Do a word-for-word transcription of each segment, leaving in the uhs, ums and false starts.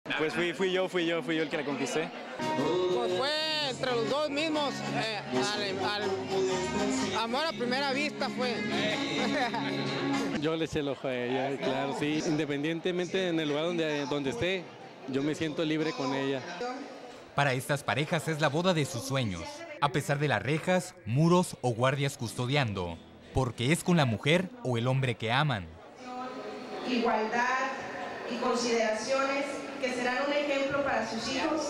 Pues fui, fui yo, fui yo, fui yo el que la conquisté. Pues fue entre los dos mismos, eh, al, al amor a primera vista fue. Yo le eché el ojo a ella, claro, sí. Independientemente en el lugar donde, donde esté, yo me siento libre con ella. Para estas parejas es la boda de sus sueños, a pesar de las rejas, muros o guardias custodiando, porque es con la mujer o el hombre que aman. Igualdad y consideraciones que serán un ejemplo para sus hijos.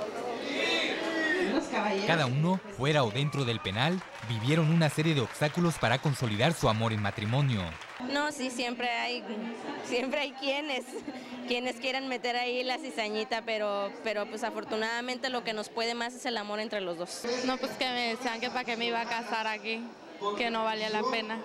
Cada uno, fuera o dentro del penal, vivieron una serie de obstáculos para consolidar su amor en matrimonio. No, sí, siempre hay, siempre hay quienes, quienes quieran meter ahí la cizañita, pero, pero pues afortunadamente lo que nos puede más es el amor entre los dos. No, pues que me decían que para qué me iba a casar aquí, que no valía la pena.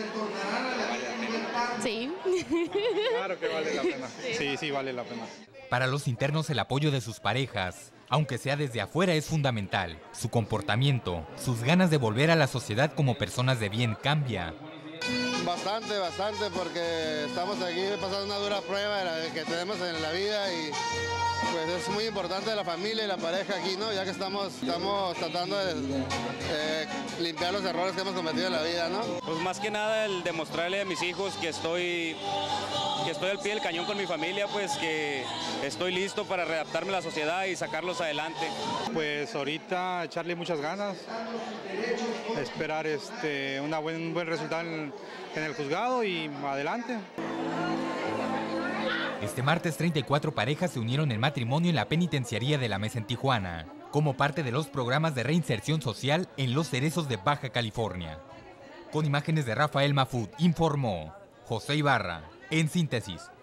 Sí. Claro que vale la pena. Sí, sí vale la pena. Para los internos el apoyo de sus parejas, aunque sea desde afuera, es fundamental. Su comportamiento, sus ganas de volver a la sociedad como personas de bien cambia. Bastante, bastante, porque estamos aquí pasando una dura prueba de la que tenemos en la vida y pues es muy importante la familia y la pareja aquí, ¿no? Ya que estamos, estamos tratando de eh, limpiar los errores que hemos cometido en la vida, ¿no? Pues más que nada el demostrarle a mis hijos que estoy, que estoy al pie del cañón con mi familia, pues que estoy listo para readaptarme a la sociedad y sacarlos adelante. Pues ahorita echarle muchas ganas, esperar este, una buen, un buen resultado en, en el juzgado y adelante. Este martes treinta y cuatro parejas se unieron en matrimonio en la penitenciaría de La Mesa en Tijuana, como parte de los programas de reinserción social en Los Cerezos de Baja California. Con imágenes de Rafael Mafut, informó José Ibarra, en síntesis.